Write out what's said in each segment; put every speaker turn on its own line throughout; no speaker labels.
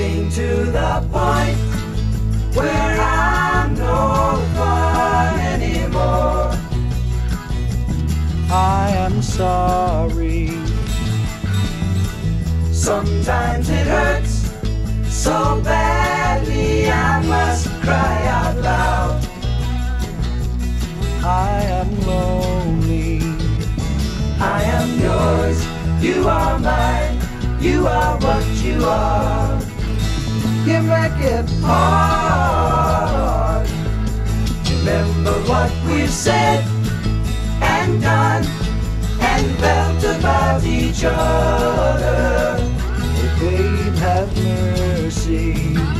getting to the point where I'm no fun anymore.
I am sorry.
Sometimes it hurts so badly I must cry out loud.
I am lonely.
I am yours, you are mine, you are what you are. You make it hard. Remember what we've said and done and felt about each other.
Oh, babe, have mercy.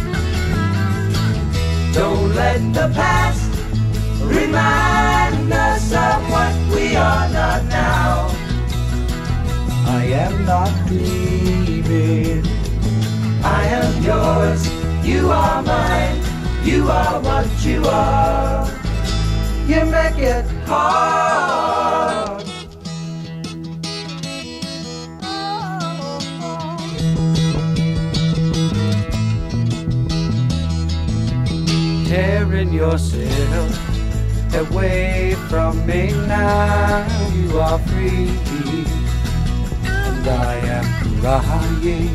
Don't let the past remind us of what we are not now.
I am not dreaming.
I am yours, you are mine, you are what you are. You make it hard.
Tearing yourself away from me now. You are free and I am crying.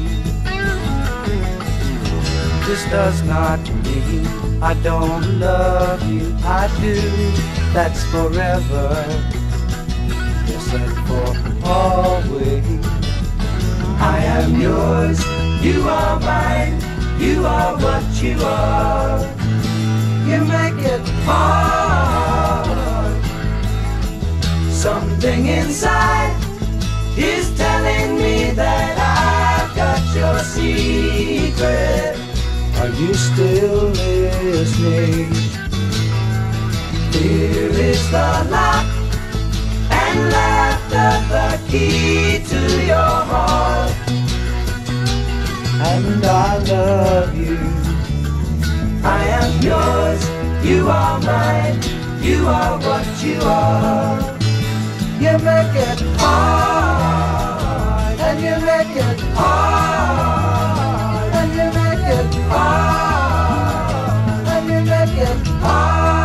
This does not mean I don't love you. I do, that's forever. Yes, and for always.
I am yours, you are mine, you are what you are. You make it hard. Something inside is telling me that I've got your secret.
Are you still listening?
Here is the lock and laughter, the key to your heart.
And I love you.
I am yours, you are mine, you are what you are. You make it hard, and you make it hard, and you make it hard, and you make it hard.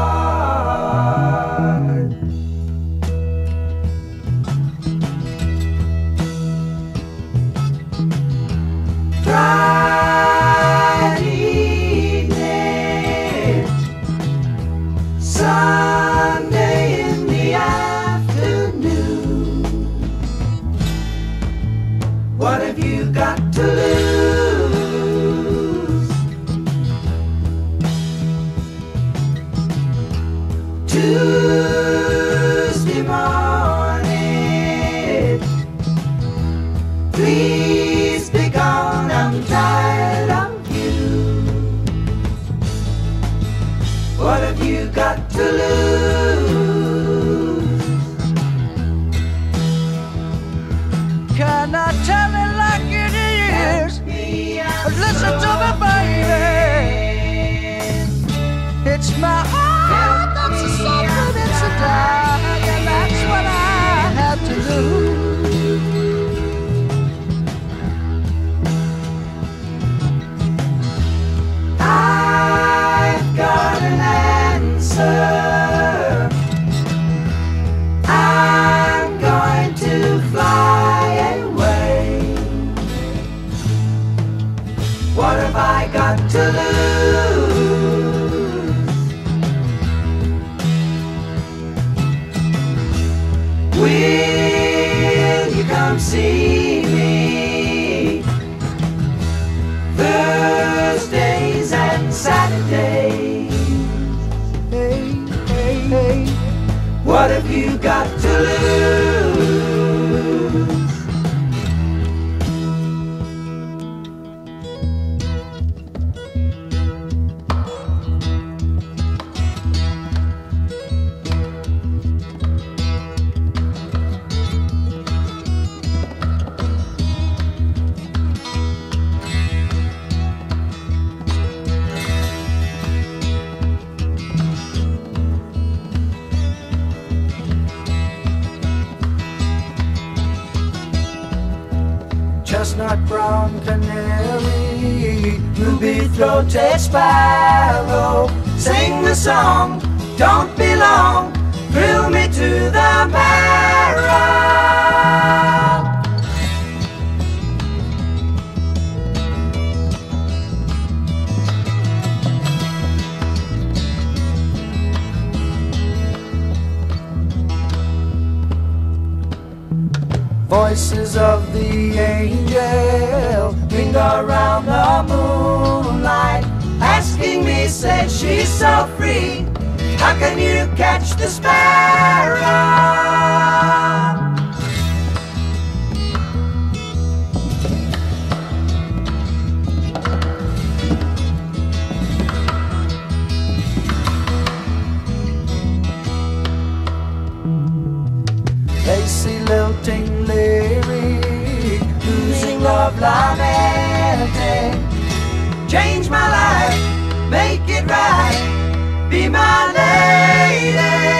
Sunday in the afternoon. What have you got to lose? Tuesday morning, please be gone, I'm tired of you. What have you got to lose?
Can I tell it like it is? Listen to me, baby. It's my heart that's a suffering, it's a die, and that's what I have to do.
I've got an answer. I'm going to fly away. What have I got to lose? Will you come see me Thursdays and Saturdays?
Hey, hey, hey.
What have you got to lose?
Chestnut brown canary
ruby-throated sparrow, sing the song, don't be long, thrill me to the marrow. Voices of the angel ring around the moonlight, asking me, say, she's so free, how can you catch the sparrow? Lacy lilting lyric, losing love lamenting, change my life, make it right, be my lady.